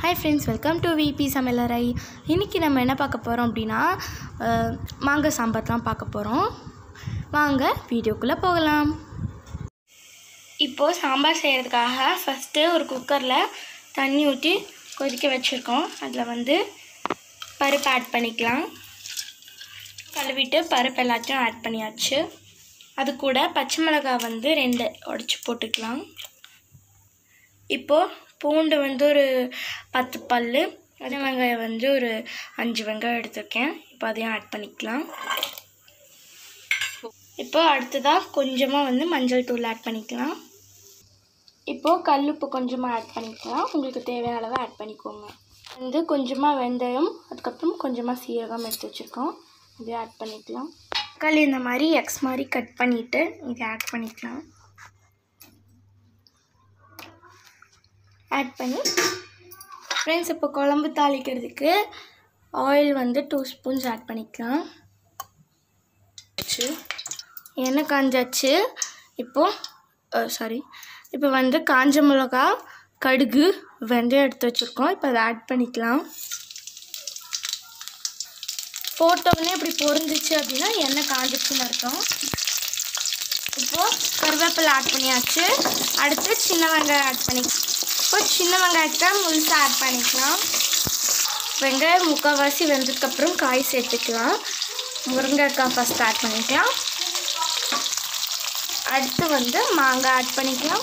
Hi friends, welcome to VP சமையலறை. இன்னைக்கு நம்ம என்ன பார்க்க போறோம் அப்படினா மாங்காய் சாம்பார் தான் பார்க்க போறோம். வாங்க வீடியோக்குள்ள போகலாம். இப்போ சாம்பார் செய்யறதுக்காக ஃபர்ஸ்ட் ஒரு குக்கர்ல தண்ணி ஊத்தி கொதிக்க வச்சிருக்கோம். அதுல பருப்பு ஆட் பண்ணிக்கலாம். கழுவிட்டு பருப்பு எல்லாத்தையும் ஆட் பண்ணியாச்சு. அது கூட பச்சை மிளகாய் 2 உடைச்சு போட்டுக்கலாம். இப்போ பூண்டு ஒரு 10 பல்லு, அதே வெங்காயம் ஒரு 5 வெங்காயம் எடுத்துருக்கேன். இப்போ அதையும் ஆட் பண்ணிக்கலாம். இப்போ அடுத்ததாக கொஞ்சமாக மஞ்சள் தூள் ஆட் பண்ணிக்கலாம். இப்போது கல்லுப்பு கொஞ்சமாக ஆட் பண்ணிக்கலாம். உங்களுக்கு தேவையான அளவு ஆட் பண்ணிக்கோங்க. கொஞ்சமாக வெந்தயம், அதுக்கப்புறம் கொஞ்சமாக சீரகம் எடுத்து வச்சுருக்கோம். இதை ஆட் பண்ணிக்கலாம். தக்காளி இந்த மாதிரி எக்ஸ் மாதிரி கட் பண்ணிவிட்டு இதை ஆட் பண்ணிக்கலாம். ஆட் பண்ணி ஃப்ரெண்ட்ஸ் இப்போ குழம்பு தாளிக்கிறதுக்கு ஆயில் 2 ஸ்பூன்ஸ் ஆட் பண்ணிக்கலாம். எண்ணெய் காஞ்சாச்சு. இப்போ காஞ்ச மிளகா, கடுகு, வெந்தயம் எடுத்து வச்சுருக்கோம். இப்போ அதை ஆட் பண்ணிக்கலாம். போட்டோடனே இப்படி பொரிஞ்சிச்சு அப்படின்னா எண்ணெய் காஞ்சிச்சுன்னு அர்த்தம். இப்போது கருவேப்பிலை ஆட் பண்ணியாச்சு. அடுத்து சின்ன வெங்காயம் ஆட் பண்ணிக்கலாம். இப்போ சின்ன வெங்காயத்தை முழுசாக ஆட் பண்ணிக்கலாம். வெங்காயம் முக்கால்வாசி வெந்ததுக்கப்புறம் காய் சேர்த்துக்கலாம். முருங்கைக்காய் ஃபஸ்ட் ஆட் பண்ணிக்கலாம். அடுத்து மாங்காய் ஆட் பண்ணிக்கலாம்.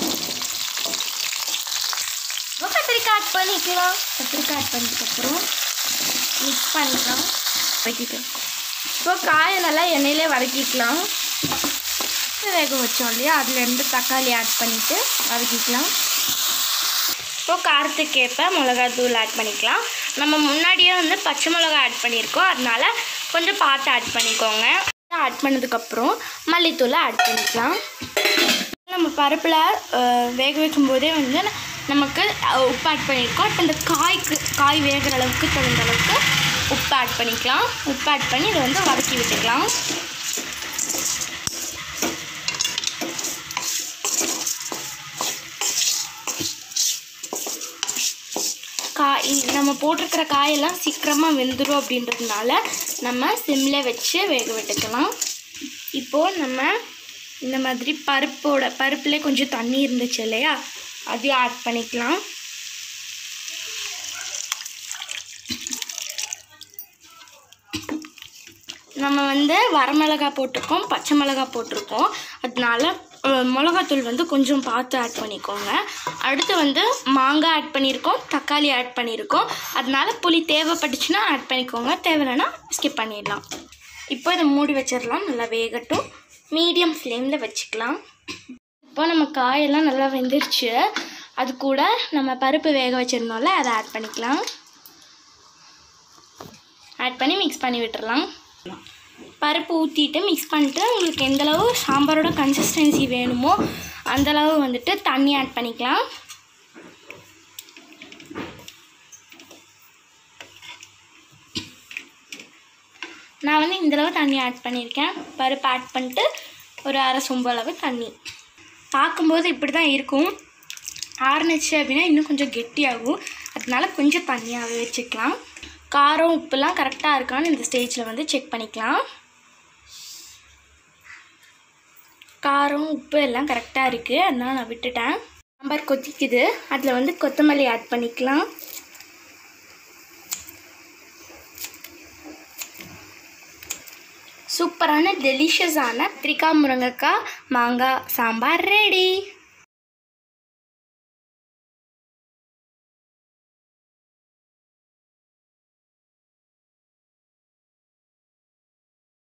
கத்திரிக்காய் ஆட் பண்ணிக்கலாம். கத்திரிக்காய் ஆட் பண்ணதுக்கப்புறம் மிக்ஸ் பண்ணிக்கலாம். வதக்கிக்கலாம். இப்போ காயை நல்லா எண்ணெயிலே வதக்கிக்கலாம். வேக வச்சோம் இல்லையா, அதுலேருந்து தக்காளி ஆட் பண்ணிவிட்டு வதக்கிக்கலாம். இப்போ காரத்துக்கேற்ப மிளகாத்தூள் ஆட் பண்ணிக்கலாம். நம்ம முன்னாடியே பச்சை மிளகா ஆட் பண்ணியிருக்கோம், அதனால கொஞ்சம் பார்த்து ஆட் பண்ணிக்கோங்க. ஆட் பண்ணதுக்கப்புறம் மல்லித்தூளை ஆட் பண்ணிக்கலாம். நம்ம பருப்பில் வேக வைக்கும்போதே நமக்கு உப்பு ஆட் பண்ணியிருக்கோம். இப்போ இந்த காய் வேகிற அளவுக்கு தகுந்த அளவுக்கு உப்பு ஆட் பண்ணிக்கலாம். உப்பு ஆட் பண்ணி இதை வதக்கி விட்டுக்கலாம். நம்ம போட்டிருக்கிற காயெல்லாம் சீக்கிரமாக வெந்துடும் அப்படின்றதுனால நம்ம சிம்மில் வச்சு வேக விட்டுக்கலாம். இப்போது நம்ம இந்த மாதிரி பருப்புலே கொஞ்சம் தண்ணி இருந்துச்சு இல்லையா, அதையும் ஆட் பண்ணிக்கலாம். நம்ம வரமிளகாய் போட்டிருக்கோம், பச்சை மிளகாய் போட்டிருக்கோம். அதனால மிளகாத்தூள் கொஞ்சம் பார்த்து ஆட் பண்ணிக்கோங்க. அடுத்து மாங்காய் ஆட் பண்ணியிருக்கோம், தக்காளி ஆட் பண்ணியிருக்கோம். அதனால புளி தேவைப்பட்டுச்சுன்னா ஆட் பண்ணிக்கோங்க, தேவையில்லைன்னா ஸ்கிப் பண்ணிடலாம். இப்போ இதை மூடி வச்சிடலாம். நல்லா வேகட்டும். மீடியம் ஃப்ளேமில் வச்சுக்கலாம். இப்போ நம்ம காயெல்லாம் நல்லா வெந்துருச்சு. அது கூட நம்ம பருப்பு வேக வச்சுருந்தோம்ல, அதை ஆட் பண்ணிக்கலாம். ஆட் பண்ணி மிக்ஸ் பண்ணி விட்டுறலாம். பருப்பு ஊற்றிட்டு மிக்ஸ் பண்ணிட்டு உங்களுக்கு எந்தளவு சாம்பாரோட கன்சிஸ்டன்சி வேணுமோ அந்தளவு தண்ணி ஆட் பண்ணிக்கலாம். நான் இந்தளவு தண்ணி ஆட் பண்ணியிருக்கேன். பருப்பு ஆட் பண்ணிட்டு ஒரு அரை சொம்பு அளவு தண்ணி. பார்க்கும்போது இப்படி தான் இருக்கும். ஆறுனுச்சு அப்படின்னா இன்னும் கொஞ்சம் கெட்டியாகும். அதனால கொஞ்சம் தண்ணியாகவே வச்சுக்கலாம். காரம் உப்புலாம் கரெக்டாக இருக்கான்னு இந்த ஸ்டேஜில் செக் பண்ணிக்கலாம். காரம் உப்பு எல்லாம் கரெக்டாக இருக்குது, அதனால் நான் விட்டுட்டேன். சாம்பார் கொதிக்குது. அதில் கொத்தமல்லி ஆட் பண்ணிக்கலாம். சூப்பரான டெலிஷியஸான கத்திரிக்காய் முருங்கைக்காய் மாங்காய் சாம்பார் ரெடி.